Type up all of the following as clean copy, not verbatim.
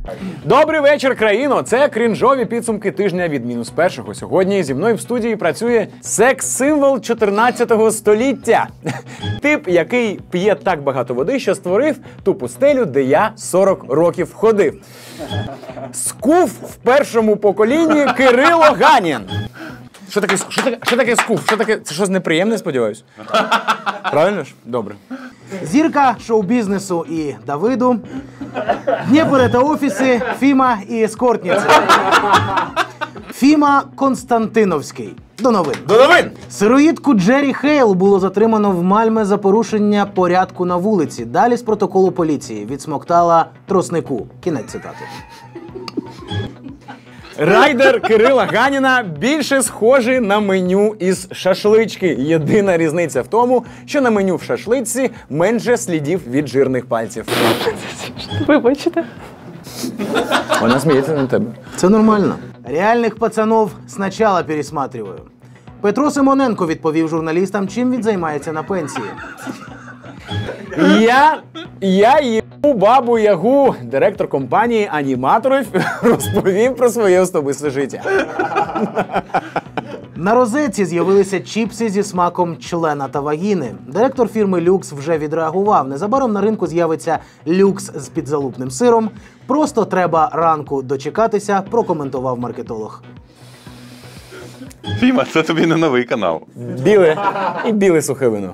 Добрий вечір, країно! Це крінжові підсумки тижня від -1. Сьогодні зі мною в студії працює секс-символ 14 століття. Тип, який п'є так багато води, що створив ту пустелю, де я 40 років ходив. Скуф в першому поколінні Кирило Ганін. Що таке скуф? Це щось неприємне, сподіваюся? Правильно ж? Добре. Зірка шоу-бізнесу і Давиду. Дніпро та офіси Фіма і ескортниці. Фіма Константиновський. До новин. До новин! Сироїдку Джері Хейл було затримано в Мальме за порушення порядку на вулиці. Далі з протоколу поліції. Відсмоктала троснику. Кінець цитати. Райдер Кирила Ганіна більше схожий на меню із шашлички. Єдина різниця в тому, що на меню в шашличці менше слідів від жирних пальців. Вибачте. Вона сміється на тебе. Це нормально. Реальних пацанов спочатку пересматриваю. Петро Симоненко відповів журналістам, чим він займається на пенсії. Я їбу бабу Ягу, директор компанії аніматорів, розповів про своє особисте життя. На розетці з'явилися чіпси зі смаком члена та вагіни. Директор фірми «Люкс» вже відреагував. Незабаром на ринку з'явиться «Люкс» з підзалупним сиром. Просто треба ранку дочекатися, прокоментував маркетолог. Фіма, це тобі не новий канал. Біле сухе вино.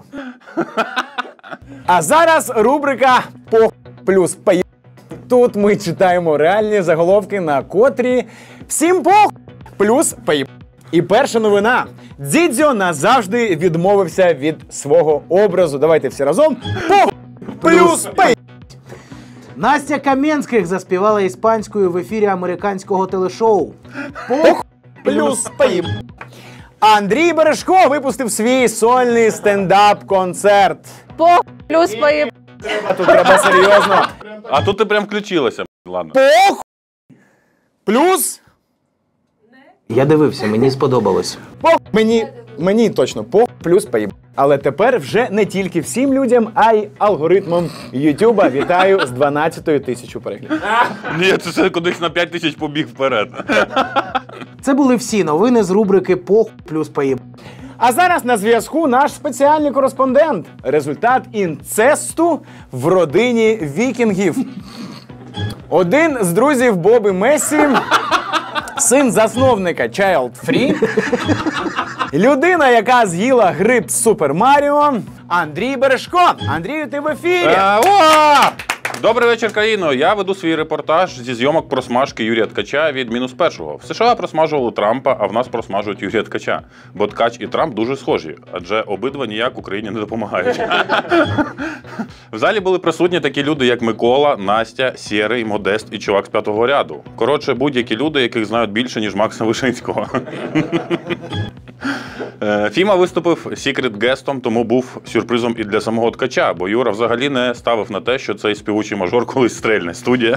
А зараз рубрика «По плюс пай». Тут ми читаємо реальні заголовки, на котрі всім по плюс пай. І перша новина. Дзідзьо назавжди відмовився від свого образу. Давайте всі разом. По плюс пай. Настя Каменських заспівала іспанською в ефірі американського телешоу. По плюс пай. Андрій Бережко випустив свій сольний стендап-концерт. По плюс пої. А тут треба серйозно. А тут ти прям включилася. Ладно. По плюс. Я дивився, мені сподобалось. Мені точно по плюс поїб. Але тепер вже не тільки всім людям, а й алгоритмом Ютуба. Вітаю з 12 тисячу переглядів. Ні, це кудись на 5 тисяч побіг вперед. Це були всі новини з рубрики «По плюс поїб». А зараз на зв'язку наш спеціальний кореспондент. Результат інцесту в родині вікінгів. Один з друзів Боби Мессі, син засновника Child Free, людина, яка з'їла гриб з Супер Маріо, Андрій Бережко. Андрію, ти в ефірі. Добрий вечір, країно. Я веду свій репортаж зі зйомок просмажки Юрія Ткача від -1. В США просмажували Трампа, а в нас просмажують Юрія Ткача. Бо Ткач і Трамп дуже схожі, адже обидва ніяк Україні не допомагають. В залі були присутні такі люди, як Микола, Настя, Сєрий, Модест і чувак з 5-го ряду. Коротше, будь-які люди, яких знають більше, ніж Макса Вишинського. Фіма виступив секрет-гестом, тому був сюрпризом і для самого Ткача, бо Юра взагалі не ставив на те, що цей співучий мажор колись стрельне. Студія.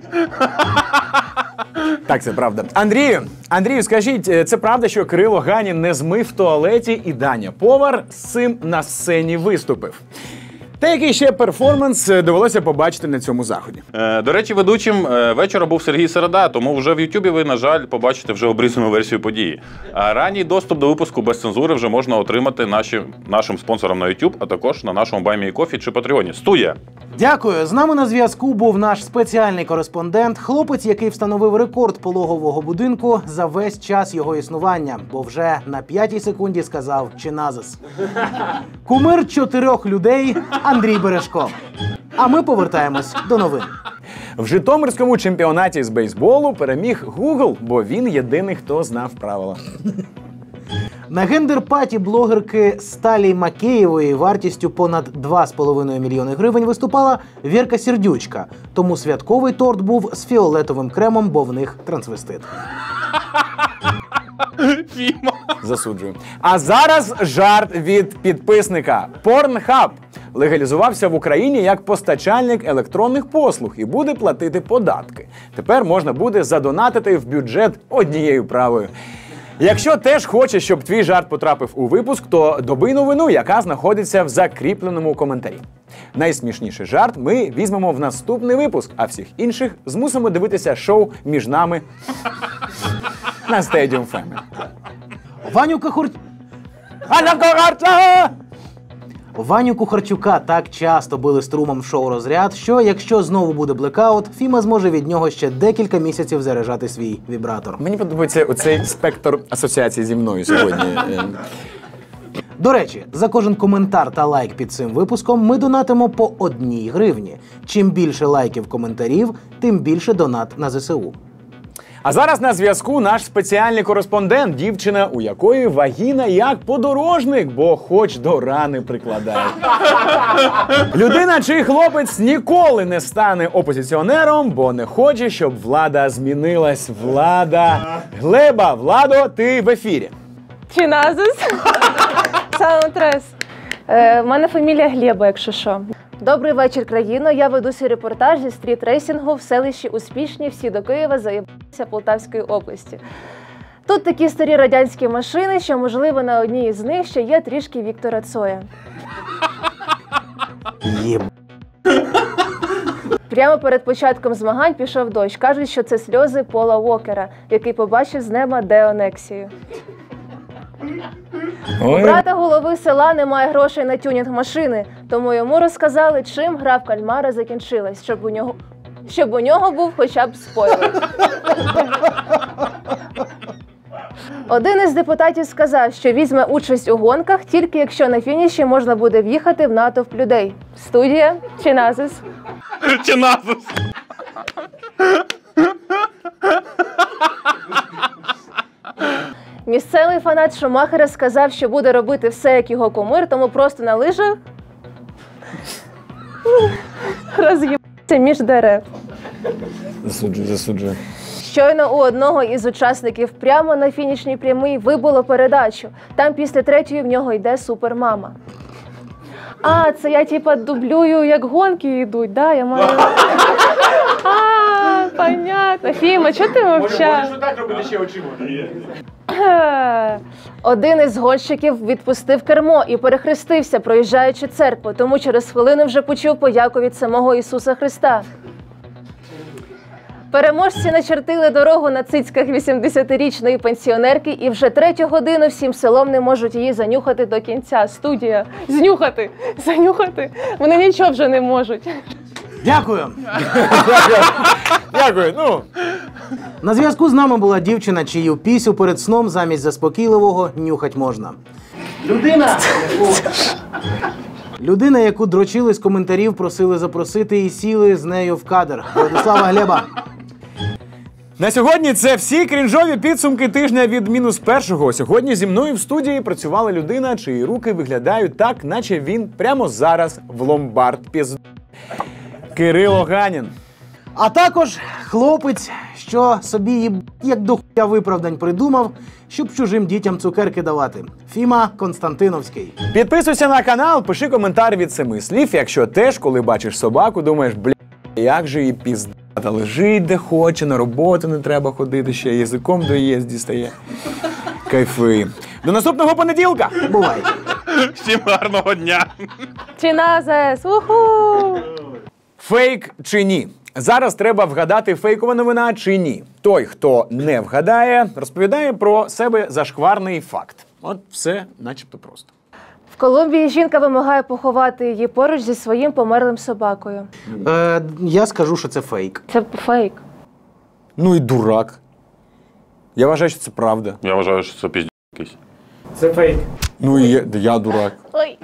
Так, це правда. Андрію, скажіть, це правда, що Кирило Ганін не змив в туалеті і Даня Повар з цим на сцені виступив? Та який ще перформанс довелося побачити на цьому заході? До речі, ведучим вечора був Сергій Середа, тому вже в Ютубі ви, на жаль, побачите вже обрізану версію події. А ранній доступ до випуску без цензури вже можна отримати нашим спонсорам на YouTube, а також на нашому Buy Me Coffee чи Патреоні. Студія! Дякую. З нами на зв'язку був наш спеціальний кореспондент, хлопець, який встановив рекорд пологового будинку за весь час його існування, бо вже на 5-й секунді сказав «Чиназис». Кумир 4 людей Андрій Бережко. А ми повертаємось до новин. В Житомирському чемпіонаті з бейсболу переміг Google, бо він єдиний, хто знав правила. На гендер-паті блогерки Сталі Макеєвої вартістю понад 2,5 мільйони гривень виступала Вірка Сердючка. Тому святковий торт був з фіолетовим кремом, бо в них трансвестит. Засуджую. А зараз жарт від підписника. Pornhub легалізувався в Україні як постачальник електронних послуг і буде платити податки. Тепер можна буде задонатити в бюджет однією правою. Якщо теж хочеш, щоб твій жарт потрапив у випуск, то добий новину, яка знаходиться в закріпленому коментарі. Найсмішніший жарт ми візьмемо в наступний випуск, а всіх інших змусимо дивитися шоу «Між нами» на Stadium Family. Ваню Кухарчука так часто били струмом в шоу-розряд, що якщо знову буде блекаут, Фіма зможе від нього ще декілька місяців заряджати свій вібратор. Мені подобається оцей спектр асоціації зі мною сьогодні. До речі, за кожен коментар та лайк під цим випуском ми донатимо по 1 гривні. Чим більше лайків, коментарів, тим більше донат на ЗСУ. А зараз на зв'язку наш спеціальний кореспондент, дівчина, у якої вагіна як подорожник, бо хоч до рани прикладає. Людина, чий хлопець ніколи не стане опозиціонером, бо не хоче, щоб влада змінилась. Влада. Глеба, Владо, ти в ефірі. Чиназис. Саундтрес. В мене фамілія Глеба, якщо що. Добрий вечір, країно. Я веду свій репортаж зі стріт-рейсингу в селищі Успішні, всі до Києва, заєбалися Полтавської області. Тут такі старі радянські машини, що, можливо, на одній із них ще є трішки Віктора Цоя. Єб... Прямо перед початком змагань пішов дощ. Кажуть, що це сльози Пола Уокера, який побачив з неба деонексію. У брата голови села немає грошей на тюнінг машини, тому йому розказали, чим гра в кальмара закінчилась, щоб у нього був хоча б спойлер. Один із депутатів сказав, що візьме участь у гонках, тільки якщо на фініші можна буде в'їхати в натовп людей. Студія Чиназис. Чиназис! Місцевий фанат Шумахера сказав, що буде робити все, як його кумир, тому просто на лижах роз'їбався між дерев. Засуджую. Щойно у одного із учасників прямо на фінішній прямій вибуло передачу. Там після 3-ї в нього йде супермама. А, це я типа дублюю, як гонки йдуть, да? Я маю... А, понятно. Фіма, чого ти мовчав? Можеш так робити ще очима. Один із гонщиків відпустив кермо і перехрестився, проїжджаючи церкву, тому через хвилину вже почув подяку від самого Ісуса Христа. Переможці начертили дорогу на цицьках 80-річної пенсіонерки і вже 3-ю годину всім селом не можуть її занюхати до кінця. Студія. Знюхати, занюхати. Вони нічого вже не можуть. Дякую! Дякую. Ну, На зв'язку з нами була дівчина, чию пісю перед сном замість заспокійливого нюхать можна. Людина, яку дрочили з коментарів, просили запросити і сіли з нею в кадр. Владислава Глеба. на сьогодні це всі крінжові підсумки тижня від -1. Сьогодні зі мною в студії працювала людина, чиї руки виглядають так, наче він прямо зараз в ломбард пізд... Кирило Ганін. А також хлопець, що собі як до хуя виправдань придумав, щоб чужим дітям цукерки давати. Фіма Константиновський. Підписуйся на канал, пиши коментар від 7 слів, якщо теж, коли бачиш собаку, думаєш, бля, як же її піздата, лежить де хоче, на роботу не треба ходити, ще язиком до ЄС дістає. Кайфи. До наступного понеділка! Бувай. Всім гарного дня! Чиназис! Уху! Фейк чи ні? Зараз треба вгадати, фейкова новина чи ні. Той, хто не вгадає, розповідає про себе зашкварний факт. От все начебто просто. В Колумбії жінка вимагає поховати її поруч зі своїм померлим собакою. Я скажу, що це фейк. Це фейк. Ну і дурак. Я вважаю, що це правда. Я вважаю, що це піздець якийсь. Це фейк. Ну і я дурак. Ой.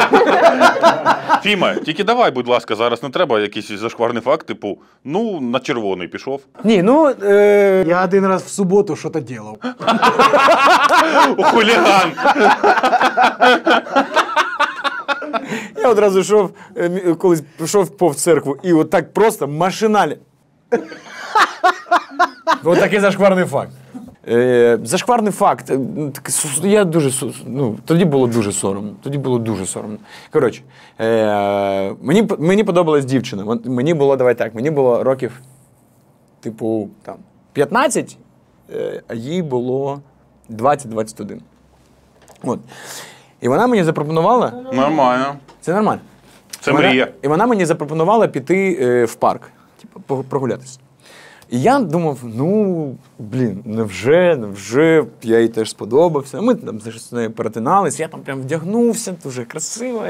Фіма, тільки давай, будь ласка, зараз не треба якийсь зашкварний факт, типу, ну, на червоний пішов. Ні, ну... Я один раз в суботу щось делав. Хуліган! Я одразу йшов, колись пішов повз церкву і отак просто машинально. Ось такий зашкварний факт. Зашкварний факт. Я дуже, тоді було дуже соромно. Коротше, мені подобалась дівчина. Мені було, давай так, мені було років, типу, там, 15, а їй було 20-21. От. І вона мені запропонувала... Нормально. Це нормально. Це мрія. І вона мені запропонувала піти в парк, типу, прогулятися. І я думав, невже, я їй теж сподобався. Ми там з нею перетинались, я там прям вдягнувся, дуже красиво.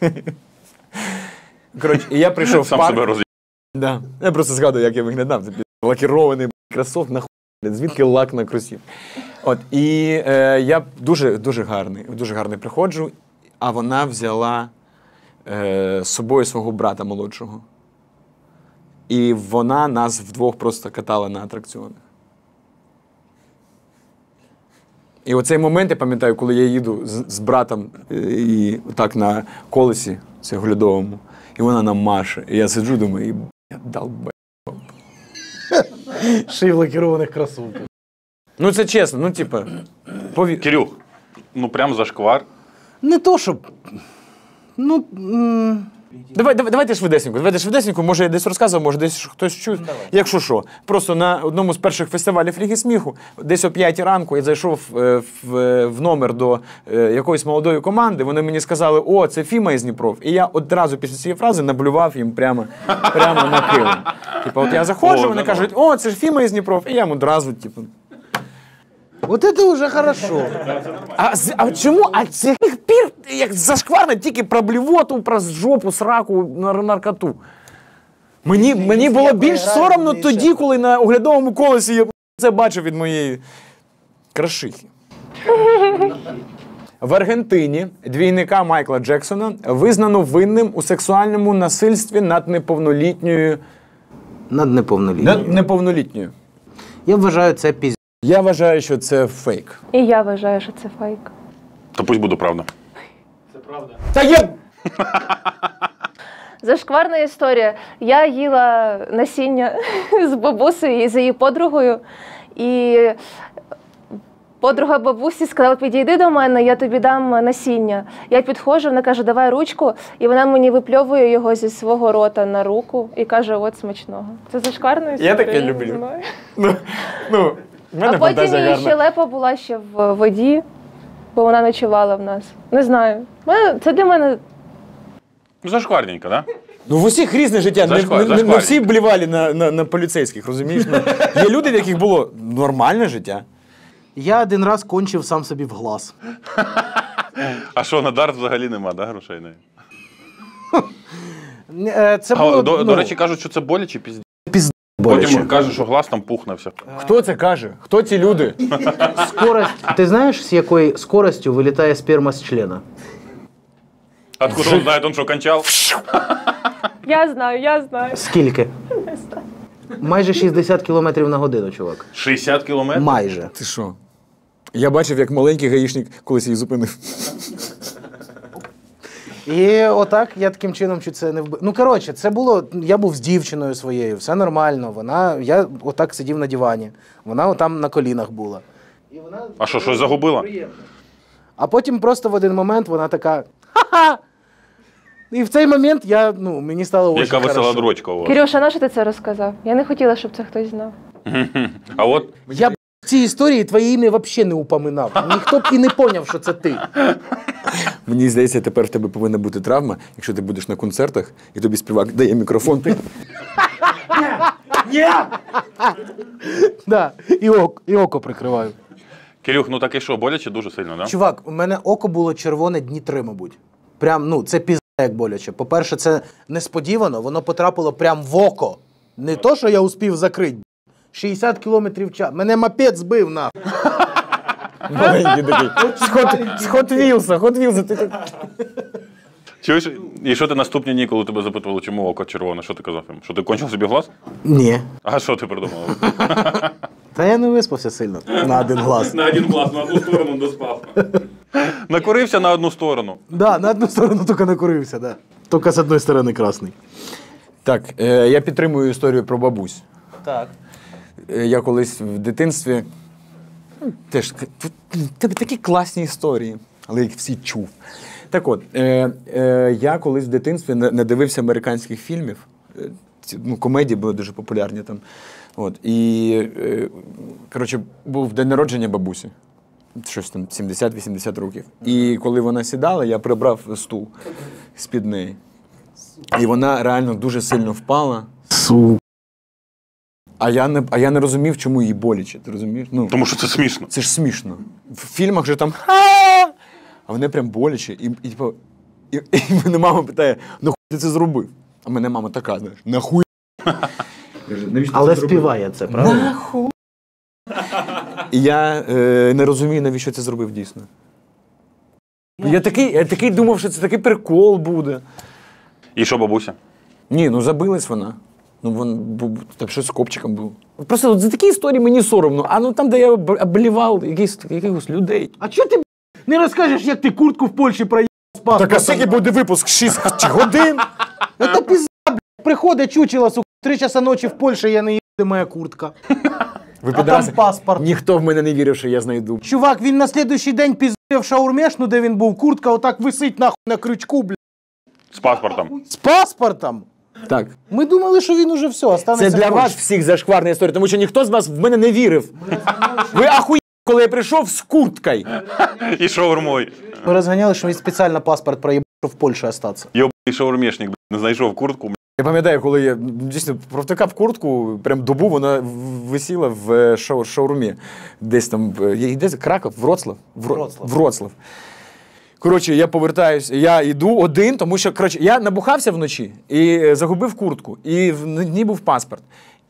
Коротше, і я прийшов в Сам парк. себе роз'їв. Да. Я просто згадую, як я виглядав. Це лакірований кросовок, нахуй, звідки лак на кросів. От, і я дуже гарний приходжу, а вона взяла з собою свого брата молодшого. І вона нас вдвох просто катала на атракціонах. І оцей момент, я пам'ятаю, коли я їду з братом і так на колесі цього льодовому, і вона нам маше. І я сиджу, думаю, я долбай. Ще й в лакірованих кросовках. Ну це чесно, Кирюх, прям зашквар. Не то, щоб... Давайте швидесенько. Може, я десь розказував, може, десь хтось чув. Якщо що. Просто на одному з перших фестивалів Ліги сміху, десь о 5 ранку я зайшов в номер до якоїсь молодої команди, вони мені сказали, о, це Фіма із Дніпров. І я одразу після цієї фрази наблював їм прямо на килим. От я заходжу, вони кажуть, о, це ж Фіма із Дніпров. І я їм одразу, От це вже хорошо. А чому? А з яких пір, як зашкварно, тільки про блювоту, про жопу, сраку, наркоту? Мені було більш соромно тоді, коли на оглядовому колесі я це бачив від моєї крашихи. В Аргентині двійника Майкла Джексона визнано винним у сексуальному насильстві над неповнолітньою. Над неповнолітньою. Я вважаю, це пізня. Я вважаю, що це фейк. І я вважаю, що це фейк. То пусть буде правда. Це правда. Та є! Зашкварна історія. Я їла насіння з бабусею і з її подругою. І подруга бабусі сказала, підійди до мене, я тобі дам насіння. Я підходжу, вона каже, давай ручку. І вона мені випльовує його зі свого рота на руку і каже, от смачного. Це зашкварна історія. Я таке люблю. А потім її щелепа була ще в воді, бо вона ночувала в нас. Не знаю. Це для мене... Зашкварненько, да? В усіх різне життя. Не всі блівали на поліцейських, розумієш? Є люди, в яких було нормальне життя. Я один раз кончив сам собі в глаз. А що, на дарт взагалі нема, да, грошей? Це було, до речі, кажуть, що це боляче, пізді. боляче. Потім кажуть, що глаз там пухне все. Хто це каже? Хто ці люди? Скорость. Ти знаєш, з якою скоростю вилітає сперма з члена? Откуда він знає, що кончав? Я знаю. Скільки? Майже 60 км на годину, чувак. 60 кілометрів? Майже. Ти що? Я бачив, як маленький гаїшник колись її зупинив. І отак я таким чином чуть це не вбив. Коротше, це було, я був з дівчиною своєю, все нормально. Я отак сидів на дивані. Вона отам на колінах була. І вона, А що, щось загубила? Приємно. А потім просто в один момент вона така ха-ха! І в цей момент мені стало дуже Яка весела хорошо. дрочка у вас. Кирюша, на що ти це розказав? Я не хотіла, щоб це хтось знав. А от Я б в цій історії твоє ім'я взагалі не упоминав. Ніхто б і не поняв, що це ти. Мені здається, тепер в тебе повинна бути травма, якщо ти будеш на концертах, і тобі співак дає мікрофон. Да, і око прикриваю. Кирюх, так і що, боляче дуже сильно, да? Чувак, у мене око було червоне дні 3, мабуть. Прям, це пізда як боляче. По-перше, це несподівано, воно потрапило прям в око. Не то, що я успів закрити. 60 км в час. Мене мопед збив, нахуй. Маленький такий. Хотвілся. Чуєш, і що ти наступні дні, коли тебе запитували, чому око червоне, що ти казав їм? Що ти кончив собі глаз? Ні. А що ти придумав? Та я не виспався сильно. На один глаз. На один глаз, на одну сторону доспав. Накурився на одну сторону. Да, на одну сторону тільки накурився, да. Тільки з одної сторони красний. Так, я підтримую історію про бабусь. Так. Я колись в дитинстві, теж, в тебе такі класні історії, але їх всі чув. Так от, я колись в дитинстві надивився американських фільмів, комедії були дуже популярні там. От, і, коротше, був день народження бабусі. щось там 70-80 років. І коли вона сідала, я прибрав стул з-під неї. І вона реально дуже сильно впала. А я не розумів, чому їй боляче, ти розумієш? Ну, Тому що це смішно. це ж смішно. В фільмах же там а вони прям боляче. І мене мама питає, нахуй ти це зробив? А мене мама така, знаєш, нахуй. Але співає це, правда? Нахуй. І я не розумію, навіщо це зробив дійсно. Я такий думав, що це такий прикол буде. І що, бабуся? Ні, ну забилась вона. Ну, так щось з копчиком було. Просто от за такі історії мені соромно. А ну там, де я облівав якихось людей. А чого ти не розкажеш, як ти куртку в Польщі проїхав з паспортом? Так, а скільки буде випуск? 6 годин? Це пізда, приходить чучело, сука, 3 часа ночі в Польщі, я не їду, де моя куртка. Ви А там паспорт. Ніхто в мене не вірив, що я знайду. Чувак, він на слідуючий день піздив шаурмешну, де він був, куртка отак висить нахуй на крючку, блядь. З паспортом. З паспортом. Так. Ми думали, що він уже все, Це останеться для в вас Польщі. всіх зашкварна історія, тому що ніхто з вас в мене не вірив. Ви ахуєли, коли я прийшов з курткою. І шаурмой. Ми розганяли, що він спеціально паспорт проїбав, щоб в Польщі остатися. Йобаний шаурмішник, не знайшов куртку. Я пам'ятаю, коли я дійсно провтикав куртку, прям добу вона висіла в шаурмі. Десь там, десь Краков, Вроцлав. Коротше, я повертаюся, я йду один, тому що, коротше, я набухався вночі і загубив куртку, і в ній був паспорт.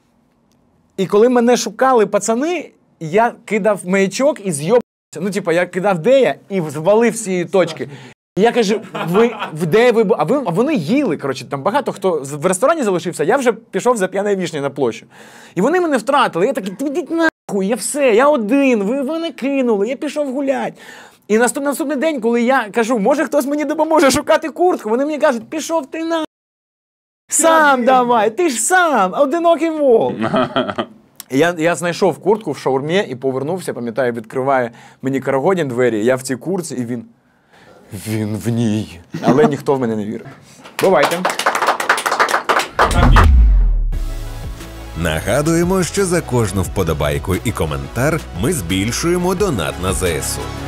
І коли мене шукали пацани, я кидав маячок і з'єбався. Ну, типа, я кидав де я і звалив всі точки. І я кажу, де ви? А вони їли, коротше, там багато хто в ресторані залишився, я вже пішов за п'яною вішнею на площу. І вони мене втратили, я такий, ідіть нахуй, я все, я один, ви мене кинули, я пішов гулять. І наступний день, коли я кажу, може хтось мені допоможе шукати куртку, вони мені кажуть, пішов ти на. Сам давай, ти ж сам, одинокий вол. Я знайшов куртку в шаурмі і повернувся, пам'ятаю, відкриває мені Карагодін двері, я в цій куртці, і він в ній. Але ніхто в мене не вірив. Бувайте. Нагадуємо, що за кожну вподобайку і коментар ми збільшуємо донат на ЗСУ.